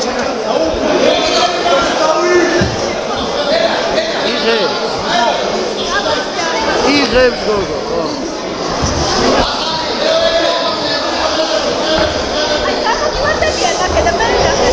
იღებს გოგო, ხო. აი, გამოდივარდებია ნახე და მე ნახე.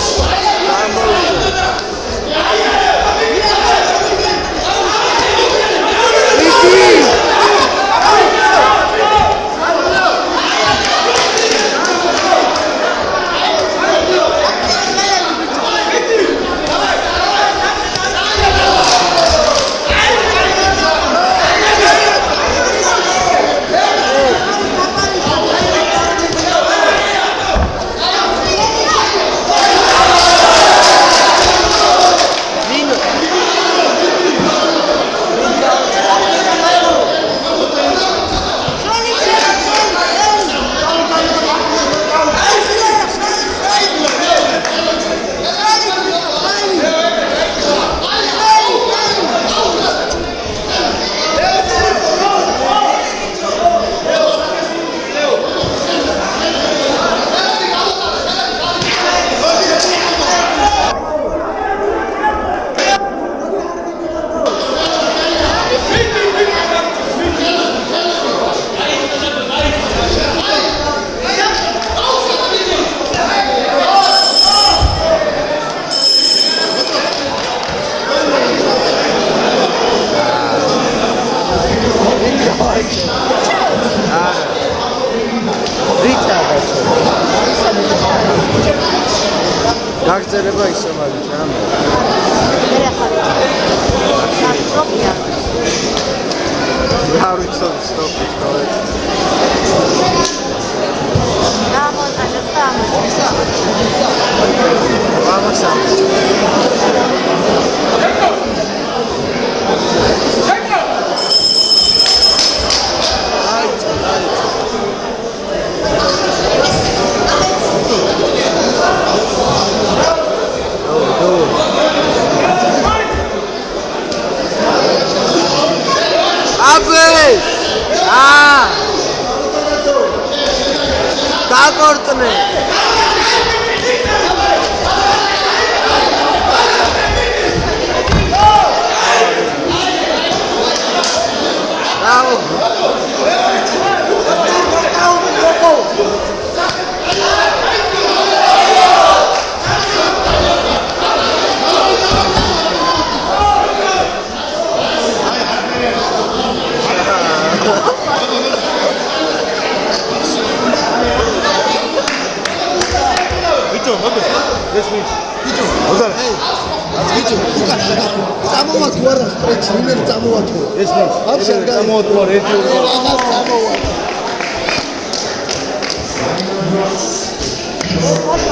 გაგრძელება ისე მაგით რა მე. მე ახალი. სტოპია. რა ვიცოდი სტოპი სწორედ. გამოდაჭრა სამოსა. ამასა. Cortane. Bravo. This means. Ozar. Hey. Bicho. Samoa guarda, stretch, rimane Samoa tu. This means. Samoa tu retu. Samoa.